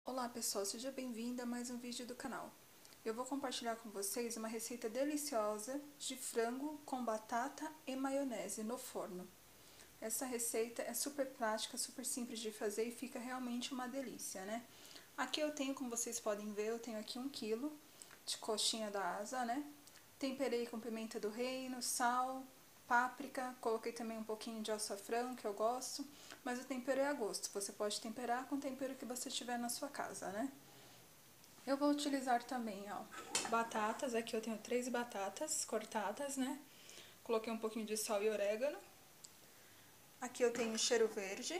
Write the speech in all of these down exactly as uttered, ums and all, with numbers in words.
Olá pessoal, seja bem-vindo a mais um vídeo do canal. Eu vou compartilhar com vocês uma receita deliciosa de frango com batata e maionese no forno. Essa receita é super prática, super simples de fazer e fica realmente uma delícia, né? Aqui eu tenho, como vocês podem ver, eu tenho aqui um quilo de coxinha da asa, né? Temperei com pimenta do reino, sal, páprica, coloquei também um pouquinho de açafrão, que eu gosto, mas o tempero é a gosto, você pode temperar com o tempero que você tiver na sua casa, né? Eu vou utilizar também, ó, batatas, aqui eu tenho três batatas cortadas, né? Coloquei um pouquinho de sal e orégano. Aqui eu tenho cheiro verde.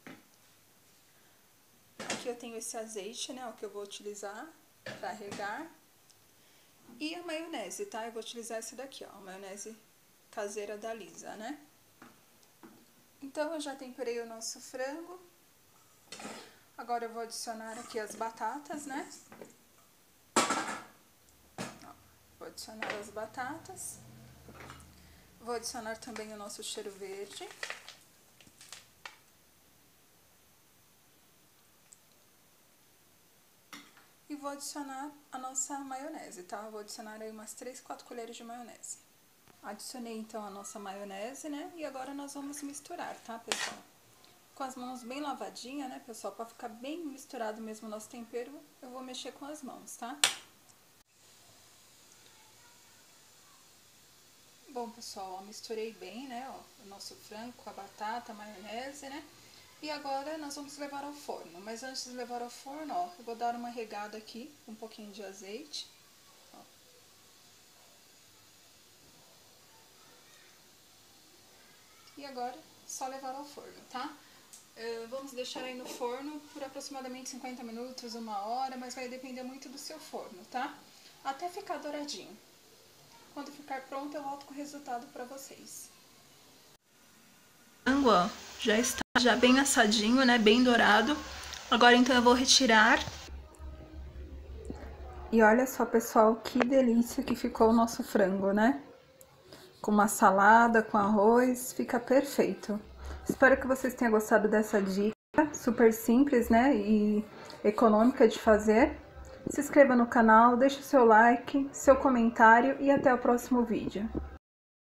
Aqui eu tenho esse azeite, né, o que eu vou utilizar para regar. E a maionese, tá? Eu vou utilizar essa daqui, ó, a maionese caseira da Lisa, né? Então, eu já temperei o nosso frango. Agora eu vou adicionar aqui as batatas, né? Ó, vou adicionar as batatas. Vou adicionar também o nosso cheiro verde. E vou adicionar a nossa maionese, tá? Eu vou adicionar aí umas três, quatro colheres de maionese. Adicionei então a nossa maionese, né? E agora nós vamos misturar, tá, pessoal? Com as mãos bem lavadinhas, né, pessoal? Pra ficar bem misturado mesmo o nosso tempero, eu vou mexer com as mãos, tá? Bom, pessoal, ó, misturei bem, né, ó, o nosso frango com a batata, a maionese, né? E agora nós vamos levar ao forno. Mas antes de levar ao forno, ó, eu vou dar uma regada aqui, com um pouquinho de azeite. Ó. E agora, só levar ao forno, tá? Uh, vamos deixar aí no forno por aproximadamente cinquenta minutos, uma hora, mas vai depender muito do seu forno, tá? Até ficar douradinho. Quando ficar pronto, eu volto com o resultado para vocês. O frango, ó, já está já bem assadinho, né? Bem dourado. Agora, então, eu vou retirar. E olha só, pessoal, que delícia que ficou o nosso frango, né? Com uma salada, com arroz, fica perfeito. Espero que vocês tenham gostado dessa dica, super simples, né? E econômica de fazer. Se inscreva no canal, deixe o seu like, seu comentário e até o próximo vídeo.